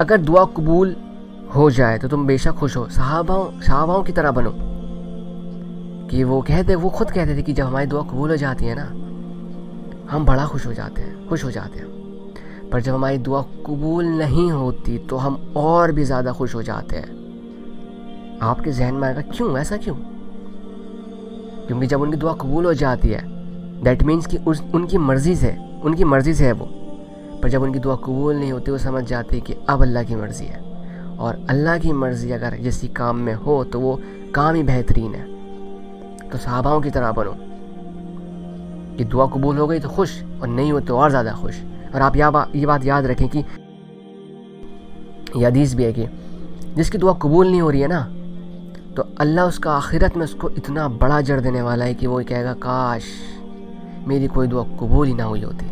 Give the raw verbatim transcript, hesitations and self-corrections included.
अगर दुआ कबूल हो जाए तो तुम बेशक खुश हो। सहाबाओं सहाबाओं की तरह बनो कि वो कहते वो खुद कहते थे कि जब हमारी दुआ कबूल हो जाती है ना, हम बड़ा खुश हो जाते हैं खुश हो जाते हैं। पर जब हमारी दुआ कबूल नहीं होती तो हम और भी ज़्यादा खुश हो जाते हैं। आपके जहन में आएगा क्यों, ऐसा क्यों? क्योंकि जब उनकी दुआ कबूल हो जाती है दैट मीन्स कि उस उनकी मर्ज़ी से उनकी मर्ज़ी से है वो। पर जब उनकी दुआ कबूल नहीं होती वो समझ जाते कि अब अल्लाह की मर्ज़ी है, और अल्लाह की मर्ज़ी अगर किसी काम में हो तो वो काम ही बेहतरीन है। तो सहाबाओं की तरह बनो कि दुआ कबूल हो गई तो खुश, और नहीं हो तो और ज़्यादा खुश। और आप बा, ये बात याद रखें कि ये हदीस भी है कि जिसकी दुआ कबूल नहीं हो रही है ना, तो अल्लाह उसका आखिरत में उसको इतना बड़ा अजर देने वाला है कि वो कहेगा काश मेरी कोई दुआ कबूल ही ना हुई होती।